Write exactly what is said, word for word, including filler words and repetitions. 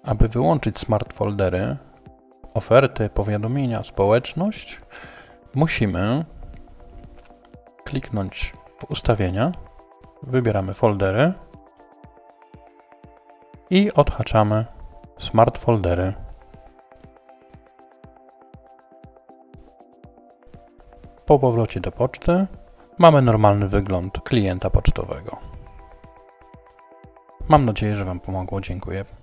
Aby wyłączyć smart foldery, oferty, powiadomienia, społeczność, musimy kliknąć w ustawienia, wybieramy foldery i odhaczamy smart foldery. Po powrocie do poczty mamy normalny wygląd klienta pocztowego. Mam nadzieję, że Wam pomogło. Dziękuję.